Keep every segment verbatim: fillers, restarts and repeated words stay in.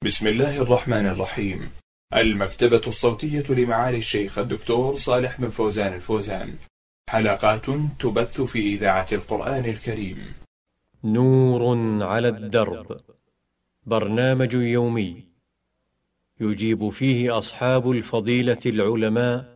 بسم الله الرحمن الرحيم. المكتبة الصوتية لمعالي الشيخ الدكتور صالح بن فوزان الفوزان، حلقات تبث في إذاعة القرآن الكريم. نور على الدرب، برنامج يومي يجيب فيه أصحاب الفضيلة العلماء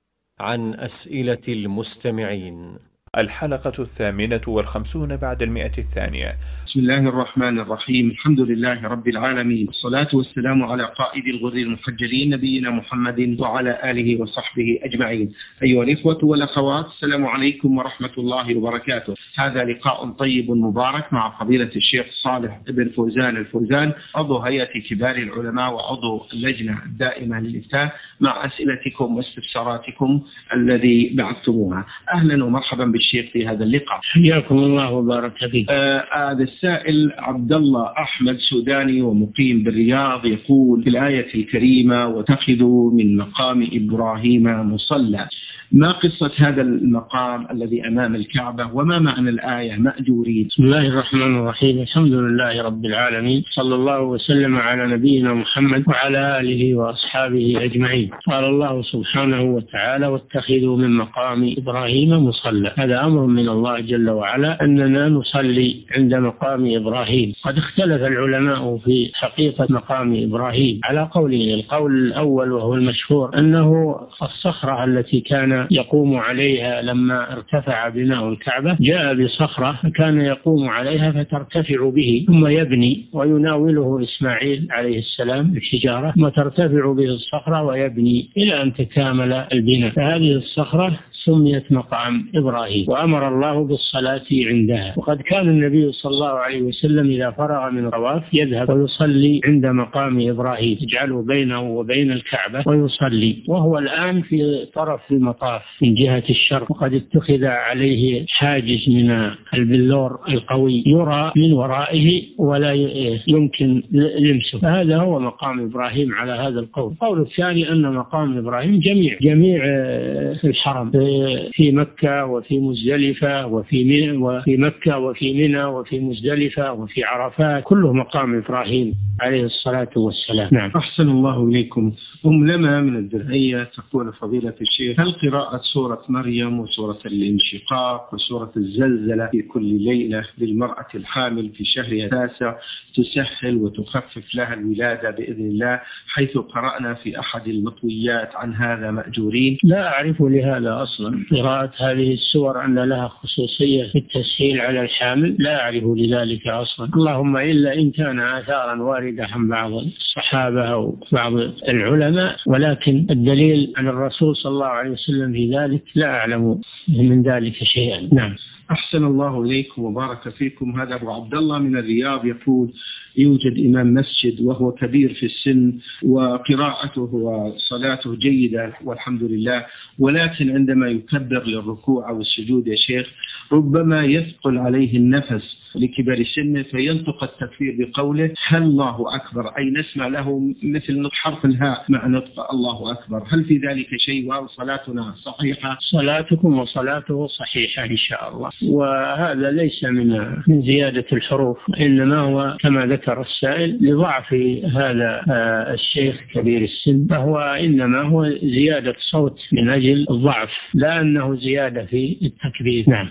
عن أسئلة المستمعين. الحلقة الثامنة والخمسون بعد المئة الثانية. بسم الله الرحمن الرحيم. الحمد لله رب العالمين، والصلاة والسلام على قائد الغر المحجلين نبينا محمد وعلى آله وصحبه أجمعين. أيها الإخوة والأخوات، السلام عليكم ورحمة الله وبركاته. هذا لقاء طيب مبارك مع فضيلة الشيخ صالح بن فوزان الفوزان، عضو هيئة كبار العلماء وعضو اللجنة الدائمة للإفتاء، مع أسئلتكم واستفساراتكم الذي بعثتموها. أهلا ومرحبا بالشيخ في هذا اللقاء. حياكم الله وبارك فيك. آه هذا السائل عبد الله أحمد، سوداني ومقيم بالرياض، يقول في الآية الكريمة: واتخذوا من مقام إبراهيم مصلى. ما قصة هذا المقام الذي أمام الكعبة، وما معنى الآية مأجورين؟ بسم الله الرحمن الرحيم. الحمد لله رب العالمين، صلى الله وسلم على نبينا محمد وعلى آله وأصحابه أجمعين. قال الله سبحانه وتعالى: واتخذوا من مقام إبراهيم مصلى. هذا أمر من الله جل وعلا أننا نصلي عند مقام إبراهيم. قد اختلف العلماء في حقيقة مقام إبراهيم على قولين. القول الأول وهو المشهور أنه الصخرة التي كان يقوم عليها لما ارتفع بناء الكعبة، جاء بصخرة كان يقوم عليها فترتفع به، ثم يبني ويناوله إسماعيل عليه السلام الحجارة، ثم ترتفع به الصخرة ويبني إلى أن تكامل البناء. فهذه الصخرة سميت مقام إبراهيم، وأمر الله بالصلاة عندها. وقد كان النبي صلى الله عليه وسلم إذا فرغ من الطواف يذهب ويصلي عند مقام إبراهيم، يجعله بينه وبين الكعبة ويصلي، وهو الآن في طرف المطاف من جهة الشرق، وقد اتخذ عليه حاجز من البلور القوي يرى من ورائه ولا يمكن لمسه. فهذا هو مقام إبراهيم على هذا القول. القول الثاني أن مقام إبراهيم جميع جميع في الحرم، في مكة وفي مزدلفة وفي منى، وفي مكة وفي منى وفي مزدلفة وفي عرفات، كله مقام إبراهيم عليه الصلاة والسلام. نعم. أحسن الله إليكم. أم لما من الدرعية تقول: فضيلة الشيخ، هل قراءة سورة مريم وسورة الانشقاق وسورة الزلزلة في كل ليلة للمرأة الحامل في شهرها التاسع تسهل وتخفف لها الولادة بإذن الله، حيث قرأنا في أحد المطويات عن هذا مأجورين؟ لا أعرف لهذا أصلا. قراءة هذه السور أن لها خصوصية في التسهيل على الحامل، لا أعرف لذلك أصلا، اللهم إلا إن كان آثارا واردة عن بعض الصحابة أو بعض العلماء، ولكن الدليل عن الرسول صلى الله عليه وسلم في ذلك لا أعلم من ذلك شيئا. نعم. أحسن الله إليكم وبارك فيكم. هذا أبو عبد الله من الرياض يقول: يوجد إمام مسجد وهو كبير في السن، وقراءته وصلاته جيدة والحمد لله، ولكن عندما يكبر للركوع أو السجود يا شيخ ربما يثقل عليه النفس لكبر سنه، فينطق التكبير بقوله: هل الله أكبر، أي نسمع له مثل نطق حرف الهاء مع نطق الله أكبر. هل في ذلك شيء، وهل صلاتنا صحيحة؟ صلاتكم وصلاته صحيحة إن شاء الله، وهذا ليس من من زيادة الحروف، إنما هو كما ذكر السائل لضعف هذا الشيخ كبير السن، فهو إنما هو زيادة صوت من أجل الضعف، لا أنه زيادة في التكبير. نعم.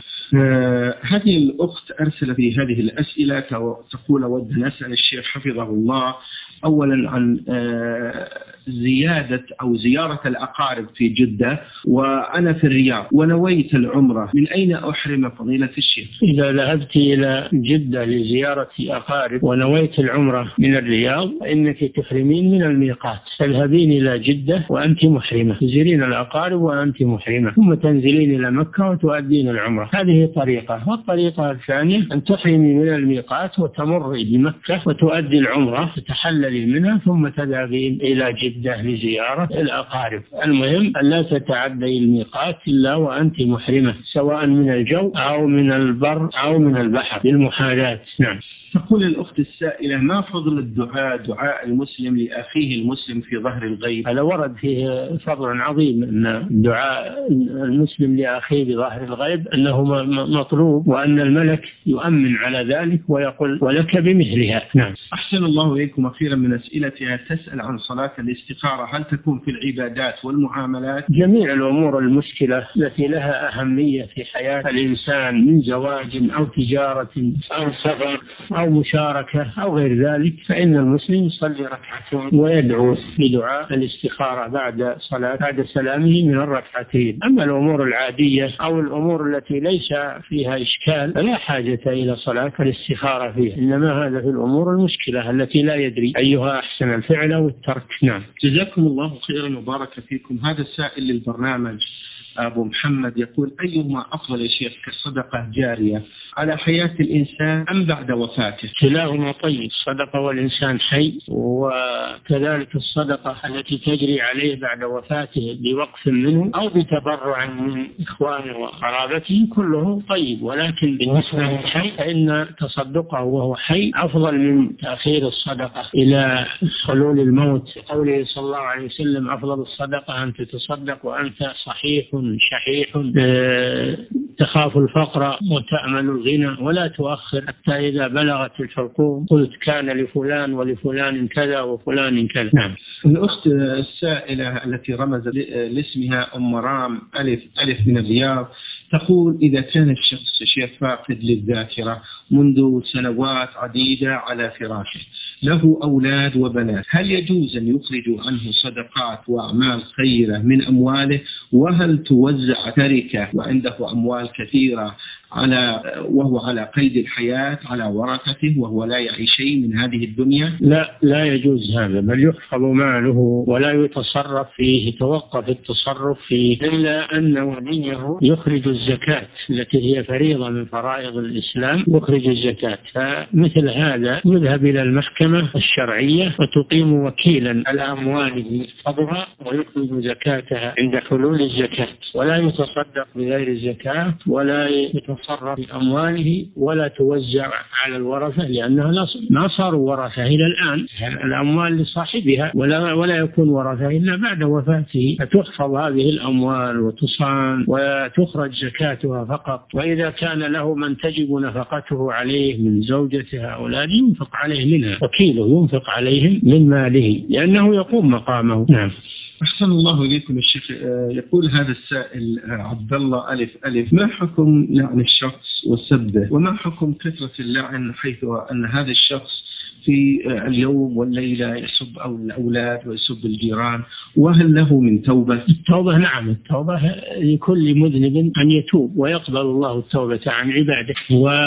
آه هذه الأخت أرسلت في هذه الأسئلة تقول: أود أن أسأل الشيخ حفظه الله أولا عن آه زيادة أو زيارة الأقارب في جدة، وأنا في الرياض ونويت العمرة، من أين أحرم فضيلة الشيخ؟ إذا ذهبت إلى جدة لزيارة أقارب ونويت العمرة من الرياض إنك تحرمين من الميقات، تذهبين إلى جدة وأنت محرمة، تزورين الأقارب وأنت محرمة، ثم تنزلين إلى مكة وتؤدين العمرة. هذه طريقة. والطريقة الثانية أن تحرمي من الميقات وتمري بمكة وتؤدي العمرة، تتحللي منها، ثم تذهبين إلى جدة لزيارة الأقارب. المهم أن لا تتعدي الميقات إلا وأنت محرمة، سواء من الجو أو من البر أو من البحر، للمحاذاة. نعم. تقول الأخت السائلة: ما فضل الدعاء دعاء المسلم لأخيه المسلم في ظهر الغيب؟ هذا ورد فيه فضل عظيم، أن دعاء المسلم لأخيه بظهر الغيب أنه مطلوب، وأن الملك يؤمن على ذلك ويقول ولك بمثلها. نعم. أحسن الله إليكم. أخيرا من أسئلتها تسأل عن صلاة الاستخارة، هل تكون في العبادات والمعاملات؟ جميع الأمور المشكلة التي لها أهمية في حياة الإنسان من زواج أو تجارة أو سفر أو مشاركة أو غير ذلك، فإن المسلم يصلي ركعتين ويدعو بدعاء الاستخارة بعد صلاة بعد سلامه من الركعتين. أما الأمور العادية أو الأمور التي ليس فيها إشكال فلا حاجة إلى صلاة الاستخارة فيها، إنما هذا في الأمور المشكلة التي لا يدري أيها أحسن الفعل أو الترك. نعم. جزاكم الله خيرا وبارك فيكم. هذا السائل للبرنامج أبو محمد يقول: أيهما أفضل يا شيخ كصدقة جارية على حياة الإنسان أم بعد وفاته؟ كلاهما طيب، الصدقة والإنسان حي، وكذلك الصدقة التي تجري عليه بعد وفاته بوقف منه أو بتبرع من إخوانه وقرابته كله طيب، ولكن بالنسبة للحي فإن تصدقه وهو حي أفضل من تأخير الصدقة إلى حلول الموت. قوله صلى الله عليه وسلم: أفضل الصدقة أن تتصدق وأنت صحيح شحيح تخاف الفقر وتأمل الغنى ولا تؤخر حتى إذا بلغت الحلقوم قلت كان لفلان ولفلان كذا وفلان كذا. نعم. الأخت السائلة التي رمز لاسمها أم رام ألف ألف من الرياض تقول: إذا كان الشخص شيخ فاقد للذاكرة منذ سنوات عديدة على فراشه، له أولاد وبنات، هل يجوز أن يخرجوا عنه صدقات وأعمال خيرة من أمواله؟ وهل توزع تركة وعنده أموال كثيرة على وهو على قيد الحياة على ورثته وهو لا يعي شيء من هذه الدنيا؟ لا، لا يجوز هذا، بل يحفظ ماله ولا يتصرف فيه، يتوقف التصرف فيه إلا أن وليه يخرج الزكاة التي هي فريضة من فرائض الإسلام، يخرج الزكاة. فمثل هذا يذهب إلى المحكمة الشرعية وتقيم وكيلا على أمواله يحفظها ويخرج زكاتها عند حلول الزكاة، ولا يتصدق بغير الزكاة ولا يتصرف في أمواله ولا توزع على الورثة، لأنها ما صاروا ورثة إلى الآن، الأموال لصاحبها ولا ولا يكون ورثة إلا بعد وفاته. فتحفظ هذه الأموال وتصان وتخرج زكاتها فقط، وإذا كان له من تجب نفقته عليه من زوجته أولاده ينفق عليه منها، وكيله ينفق عليهم من ماله لأنه يقوم مقامه. نعم. أحسن الله إليكم الشيخ. يقول هذا السائل عبد الله ألف ألف: ما حكم لعن الشخص وسبه؟ وما حكم كثرة اللعن حيث أن هذا الشخص في اليوم والليلة يسب أو الأولاد ويسب الجيران؟ وهل له من توبة؟ التوبة نعم، التوبة لكل مذنب أن يتوب ويقبل الله التوبة عن عباده.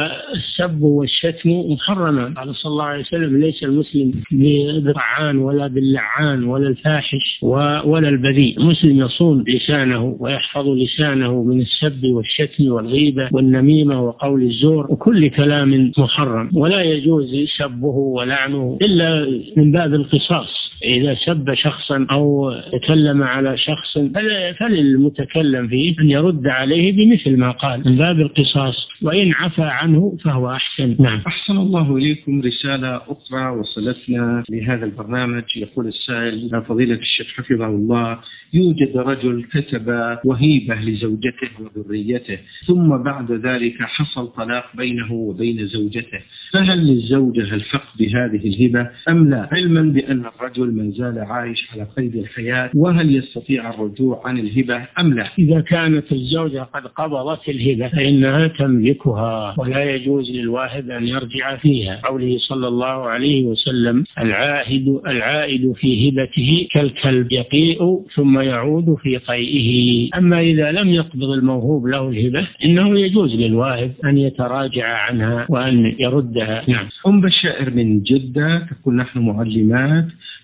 والسب والشتم محرما، قال صلى الله عليه وسلم: ليس المسلم بالطعان ولا باللعان ولا الفاحش ولا البذيء. المسلم يصون لسانه ويحفظ لسانه من السب والشتم والغيبة والنميمة وقول الزور وكل كلام محرم، ولا يجوز سبه ولعنه إلا من باب القصاص. إذا سب شخصا أو تكلم على شخص فللمتكلم فيه أن يرد عليه بمثل ما قال من باب القصاص، وإن عفى عنه فهو أحسن. نعم. أحسن الله إليكم. رسالة أخرى وصلتنا لهذا البرنامج. يقول السائل: فضيلة الشيخ حفظه الله، يوجد رجل كتب وهيبة لزوجته وذريته، ثم بعد ذلك حصل طلاق بينه وبين زوجته، فهل للزوجة الحق بهذه الهبة أم لا، علما بأن الرجل ما زال عايش على قيد الحياة؟ وهل يستطيع الرجوع عن الهبة أم لا؟ إذا كانت الزوجة قد قبضت الهبة فإنها تملكها ولا يجوز للواهب أن يرجع فيها. قوله صلى الله عليه وسلم: العاهد العائد في هبته كالكلب يقيء ثم يعود في قيئه. أما إذا لم يقبض الموهوب له الهبة إنه يجوز للواهب أن يتراجع عنها وأن يردها. نعم. أم بشائر من جدة تقول: نحن معلمات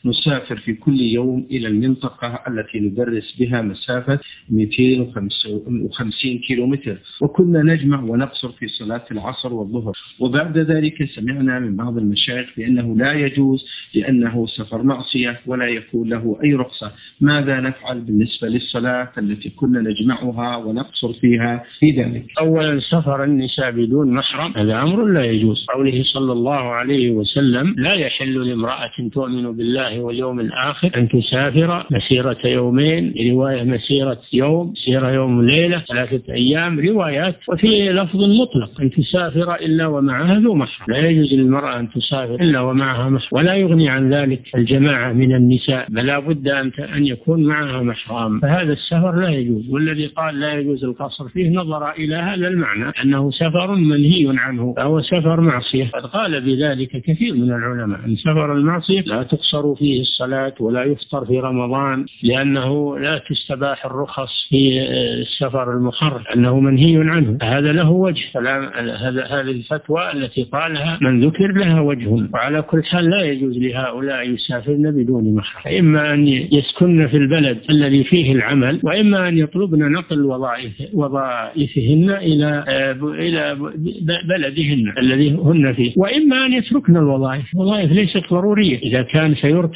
نسافر في كل يوم إلى المنطقة التي ندرس بها مسافة مئتين وخمسين كيلومتر، وكنا نجمع ونقصر في صلاة العصر والظهر. وبعد ذلك سمعنا من بعض المشايخ بأنه لا يجوز لأنه سفر معصية ولا يكون له أي رخصة. ماذا نفعل بالنسبة للصلاة التي كنا نجمعها ونقصر فيها في ذلك؟ أولا، سفر النساء بدون محرم هذا أمر لا يجوز. قوله صلى الله عليه وسلم: لا يحل لامرأة تؤمن بالله واليوم الآخر أن تسافر مسيرة يومين، رواية مسيرة يوم، مسيرة يوم وليلة، ثلاثة أيام، روايات. وفي لفظ مطلق: أن تسافر إلا ومعها ذو محرم. لا يجوز للمرأة أن تسافر إلا ومعها محرم، ولا يغني عن ذلك الجماعة من النساء، بل لا بد أن يكون معها محرم، فهذا السفر لا يجوز. والذي قال لا يجوز القصر فيه نظر إلى هذا المعنى أنه سفر منهي عنه، فهو سفر معصية. قد قال بذلك كثير من العلماء أن سفر المعصية لا تقصر فيه الصلاة ولا يفطر في رمضان، لأنه لا تستباح الرخص في السفر المحرم، أنه منهي عنه. هذا له وجه، هذا هذه الفتوى التي قالها من ذكر لها وجه. وعلى كل حال لا يجوز لهؤلاء يسافرن بدون محرم، إما أن يسكن في البلد الذي فيه العمل، وإما أن يطلبن نقل وظائف وظائفهن إلى إلى بلدهن الذي هن فيه، وإما أن يتركن الوظائف. الوظائف ليست ضرورية، إذا كان سيركب